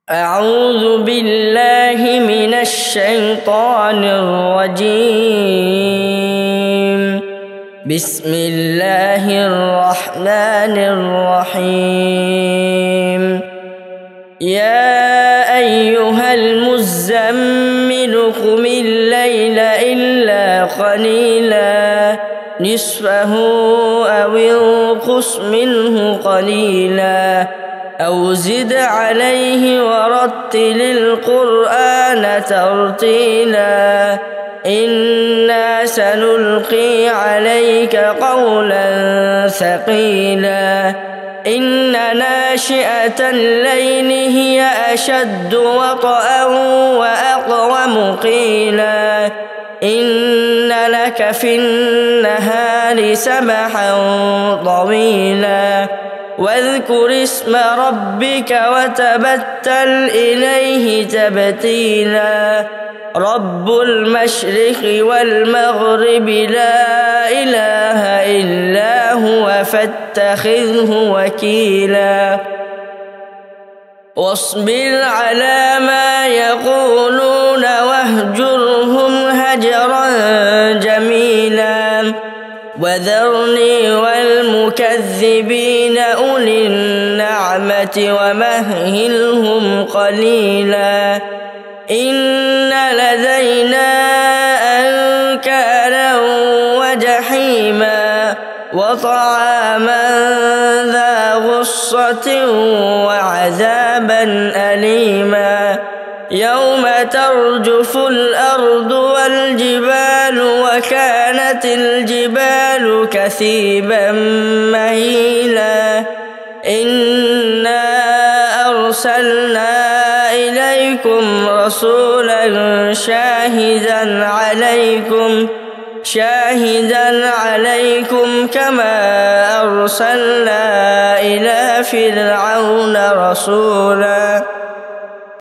أعوذ بالله من الشيطان الرجيم. بسم الله الرحمن الرحيم. يا أيها المزمل قم الليل إلا قليلا نصفه أو انقص منه قليلا أو زد عليه ورتل القرآن ترتيلا إنا سنلقي عليك قولا ثقيلا إن ناشئة الليل هي أشد وطئا وأقوم قيلا إن لك في النهار سبحا طويلا واذكر اسم ربك وتبتل إليه تبتيلا رب المشرق والمغرب لا إله إلا هو فاتخذه وكيلا واصبر على ما يقولون واهجرهم هجرا جميلا وذرني والمكذبين أولي النعمة ومهلهم قليلا إن لدينا أنكالا وجحيما وطعاما ذا غصة وعذابا أليما يوم ترجف الأرض والجبال وكانت الجبال كثيبا مهيلا إنا أرسلنا إليكم رسولا شاهدا عليكم كما أرسلنا إلى فرعون رسولا